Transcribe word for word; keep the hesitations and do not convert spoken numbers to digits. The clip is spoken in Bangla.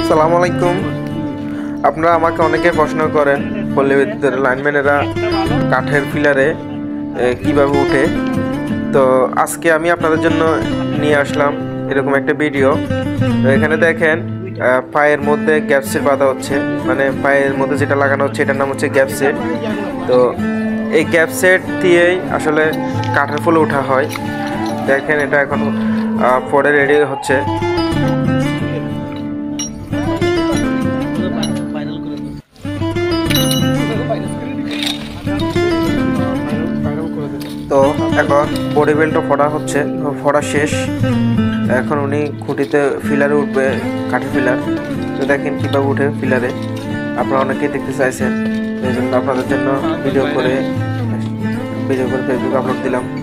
আসসালামু আলাইকুম। আপনারা আমাকে অনেকে প্রশ্ন করেন পল্লী বিদ্যুতের লাইনম্যানেরা কাঠের পিলারে কিভাবে উঠে। তো আজকে আমি আপনাদের জন্য নিয়ে আসলাম এরকম একটা ভিডিও। তো এখানে দেখেন পায়ের মধ্যে গ্যাপ সেট বাঁধা হচ্ছে, মানে পায়ের মধ্যে যেটা লাগানো হচ্ছে এটার নাম হচ্ছে গ্যাপ সেট। তো এই গ্যাপ সেট দিয়েই আসলে কাঠের ফুল ওঠা হয়। দেখেন এটা এখন পরে রেডি হচ্ছে। তো এখন বডি বেল্টও ফোড়া হচ্ছে, ফোড়া শেষ। এখন উনি খুঁটিতে ফিলারে উঠবে, কাঠের ফিলার। তো দেখেন কীভাবে উঠে ফিলারে, আপনারা অনেকেই দেখতে চাইছেন, এই জন্য আপনাদের জন্য ভিডিও করে ভিডিও করে ফেসবুকে আপলোড দিলাম।